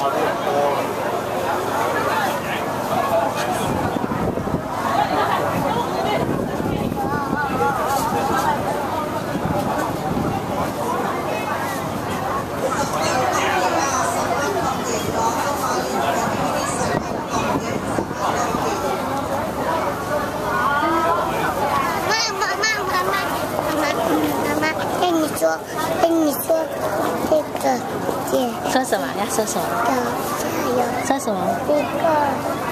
跟你说这个姐。 说什么？要说什么？ 加油。 说什么？ 一个。